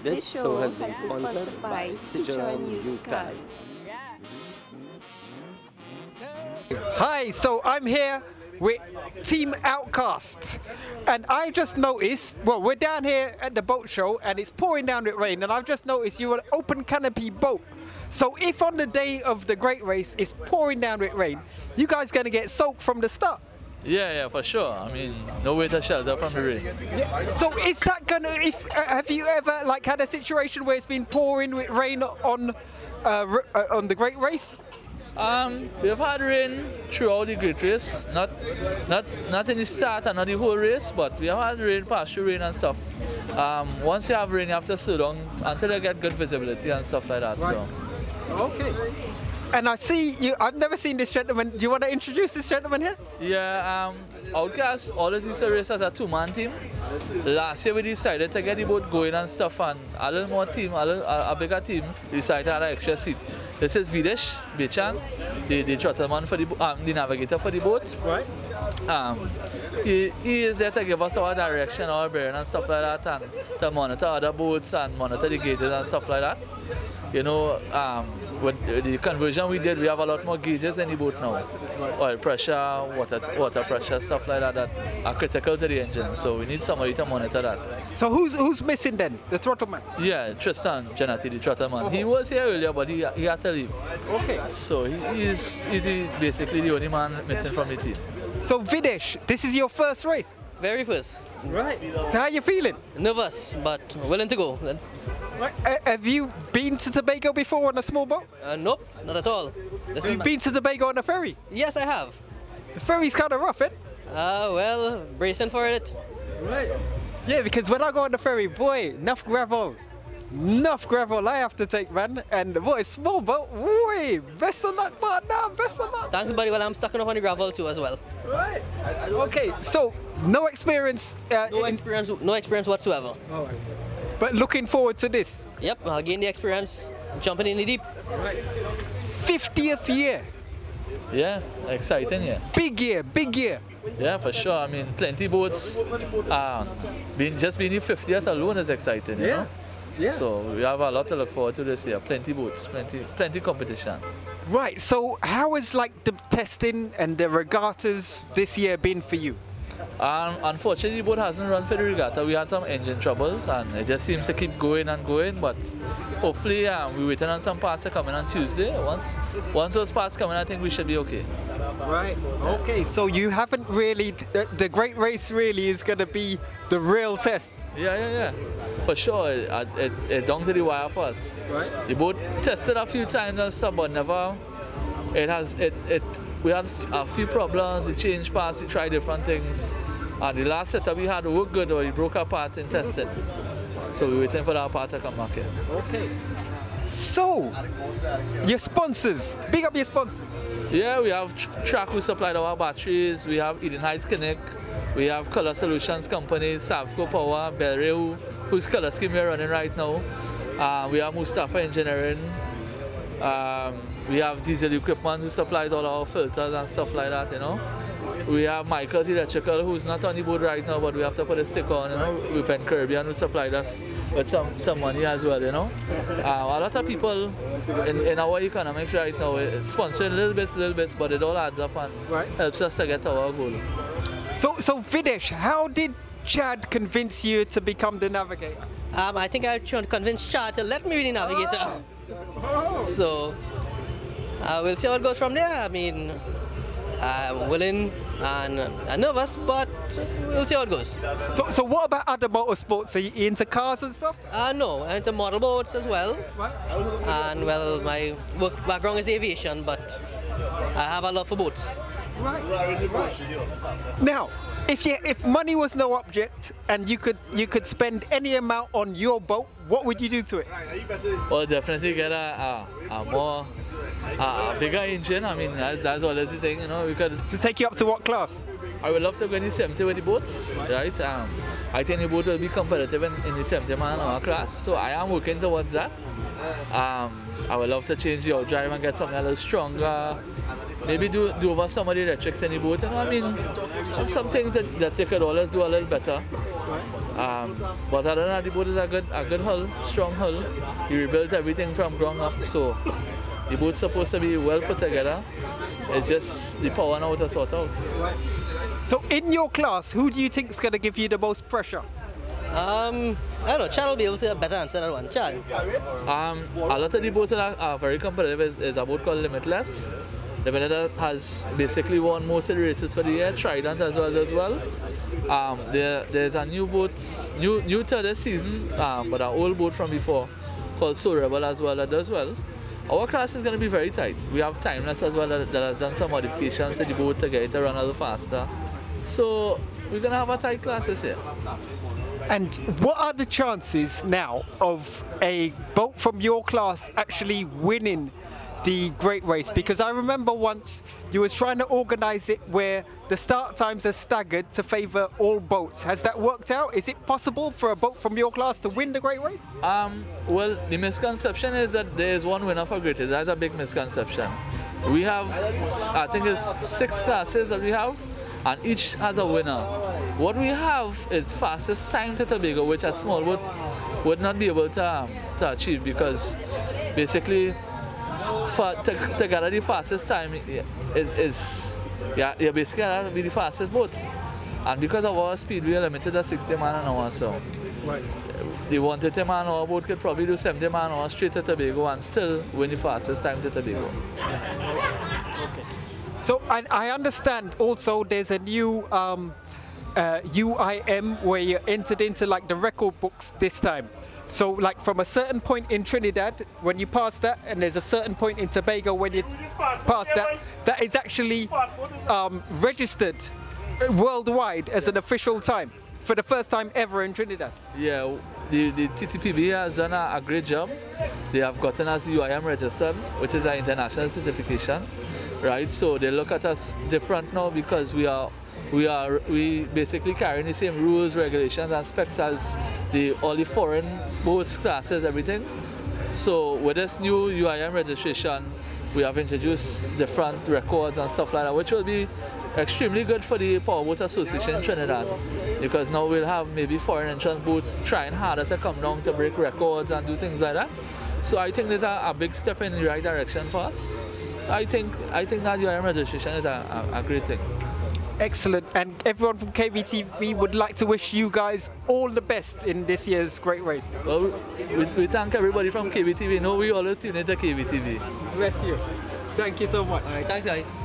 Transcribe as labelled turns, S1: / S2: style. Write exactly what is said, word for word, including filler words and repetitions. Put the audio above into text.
S1: This show has been sponsored by Sichuan Used Cars.
S2: Hi, so I'm here with Team Outcast, and I just noticed, well, we're down here at the boat show and it's pouring down with rain, and I've just noticed you're an open canopy boat. So if on the day of the great race it's pouring down with rain, you guys gonna get soaked from the start?
S3: Yeah, yeah, for sure. I mean, no way to shelter from the rain.
S2: Yeah. So is that gonna, if, uh, have you ever like had a situation where it's been pouring with rain on, uh, uh, on the great race?
S3: Um, we've had rain throughout the great race, not not not in the start and not the whole race, but we have had rain, partial rain and stuff. Um, once you have rain, you have to slow down until you get good visibility and stuff like that.
S2: Right.
S3: So.
S2: Okay. And I see you, I've never seen this gentleman. Do you want to introduce this gentleman here?
S3: Yeah, um, Outcast always used to race as a two-man team. Last year we decided to get the boat going and stuff, and a little more team, a, little, a, a bigger team decided to have an extra seat. This is Videsh, Bechan, the, the trottleman for the, um, the navigator for the boat.
S2: Right.
S3: Um, he, he is there to give us our direction, our bearing and stuff like that, and to monitor other boats and monitor the gauges and stuff like that. You know, um, with the conversion we did, we have a lot more gauges in the boat now. Oil pressure, water, water pressure, stuff like that that are critical to the engine. So we need somebody to monitor that.
S2: So who's who's missing then? The throttle man?
S3: Yeah, Tristan Janati, the throttle man. He was here earlier, but he, he had to leave.
S2: Okay.
S3: So he, he is he's basically the only man missing from the team.
S2: So Videsh, this is your first race?
S4: Very first.
S2: Right. So how you feeling?
S4: Nervous, but willing to go.
S2: Right. Uh, have you been to Tobago before on a small boat?
S4: Uh, nope, not at all. This
S2: have you been to Tobago on a ferry?
S4: Yes, I have.
S2: The ferry's kind of rough, eh?
S4: Uh, well, bracing for it.
S2: Right. Yeah, because when I go on the ferry, boy, enough gravel. Enough gravel I have to take, man. And boy, small boat, boy, best of luck, partner, best of luck.
S4: Thanks, buddy. Well, I'm stuck enough on the gravel too as well.
S2: Right. Okay, so no experience. Uh,
S4: no experience, no experience whatsoever.
S2: All right. But looking forward to this.
S4: Yep, I'll gain the experience jumping in the deep.
S2: Right. fiftieth year.
S3: Yeah, exciting, yeah.
S2: Big year, big year.
S3: Yeah, for sure. I mean, plenty boats. Um, being just being the fiftieth alone is exciting, you
S2: yeah.
S3: know.
S2: Yeah.
S3: So we have a lot to look forward to this year. Plenty boats, plenty, plenty competition.
S2: Right. So how has like the testing and the regattas this year been for you?
S3: Um, unfortunately, the boat hasn't run for the regatta. We had some engine troubles, and it just seems to keep going and going. But hopefully, um, we're waiting on some parts to come in on Tuesday. Once, once those parts come in, I think we should be okay.
S2: Right. Okay. So you haven't really. The, the great race really is going to be the real test.
S3: Yeah, yeah, yeah. For sure, it, it, it's down to the wire for us.
S2: Right.
S3: The boat tested a few times and stuff, but never. It has it it. We had a few problems. We changed parts. We tried different things. And the last setup we had worked good, or we broke a part in testing. So we're waiting for that part to come back in.
S2: Okay. So, your sponsors. Big up your sponsors.
S3: Yeah, we have Track who supplied our batteries. We have Eden Heights Clinic. We have Color Solutions Company, Savco Power, Belray, whose color scheme we're running right now. Uh, we have Mustafa Engineering. Um, we have Diesel Equipment who supplies all our filters and stuff like that, you know. We have Michael's Electrical, who's not on the board right now, but we have to put a stick on, you know. We've been Caribbean who supplied us with some, some money as well, you know. Uh, a lot of people in, in our economics right now sponsoring little bits, little bits, but it all adds up and right. helps us to get our goal.
S2: So, so Videsh, how did Chad convince you to become the navigator?
S4: Um, I think I tried to convince Chad to let me be the navigator.
S2: Oh. Oh.
S4: So, uh, we'll see how it goes from there. I mean, I'm willing and uh, nervous, but we'll see how it goes.
S2: So, so what about other motorsports? Are you into cars and stuff?
S4: Uh, no, I'm into model boats as well.
S2: Right.
S4: And well, my work background is aviation, but I have a love for boats.
S2: Right. Right. Now, if you, if money was no object and you could you could spend any amount on your boat, what would you do to it?
S3: Well, definitely get a, a, a more a, a bigger engine. I mean, that, that's always the thing, you know. We could
S2: to take you up to what class?
S3: I would love to go in the seventy with the boat, right? Um, I think the boat will be competitive in, in the seventy man hour class, so I am working towards that. Um, I would love to change the outdrive and get something a little stronger. Maybe do, do over some of the electrics in the boat, you know. I mean, some things that, that you could always do a little better. Um, but other than that, the boat is a good, a good hull, strong hull. We rebuilt everything from ground up, so the boat's supposed to be well put together. It's just the power now to sort out.
S2: So in your class, who do you think is going to give you the most pressure?
S4: Um, I don't know, Chad will be able to have a better answer that one. Chad?
S3: Um, a lot of the boats that are, are very competitive is, is a boat called Limitless. Limitless has basically won most of the races for the year, Trident as well as well. Um, there, there's a new boat, new new to this season, um, but an old boat from before called So Rebel as well that does well. Our class is going to be very tight. We have Timeless as well that, that has done some modifications to the boat to get it to run a little faster. So we're going to have a tight class this year.
S2: And what are the chances now of a boat from your class actually winning the Great Race? Because I remember once you was trying to organize it where the start times are staggered to favor all boats. Has that worked out? Is it possible for a boat from your class to win the Great Race?
S3: Um, well, the misconception is that there is one winner for Great Race. That's a big misconception. We have, I think it's six classes that we have, and each has a winner. What we have is fastest time to Tobago, which a small boat would not be able to, um, to achieve, because basically for, to, to gather the fastest time is, is yeah, you basically have to be the fastest boat. And because of our speed, we are limited to sixty man an hour. So
S2: right.
S3: The one hundred thirty man an hour boat could probably do seventy man an hour straight to Tobago and still win the fastest time to Tobago.
S2: Okay. So I, I understand also there's a new um, uh, U I M where you're entered into like the record books this time. So like from a certain point in Trinidad, when you pass that, and there's a certain point in Tobago when you pass that, that is actually um, registered worldwide as an official time for the first time ever in Trinidad.
S3: Yeah, the, the T T P B has done a, a great job. They have gotten us U I M registered, which is an international certification, right? So they look at us different now because we are we are we basically carrying the same rules, regulations, and specs as the all the foreign boats, classes, everything. So with this new U I M registration, we have introduced different records and stuff like that, which will be extremely good for the Powerboat Association in Trinidad, because now we'll have maybe foreign entrance boats trying harder to come down to break records and do things like that. So I think there's a, a big step in the right direction for us. I think I think that U I M registration is a, a, a great thing.
S2: Excellent, and everyone from K V T V would like to wish you guys all the best in this year's Great Race.
S3: Well, we, we thank everybody from K V T V. No, we always tune into K V T V.
S2: Bless you. Thank you so much.
S4: All right, thanks guys.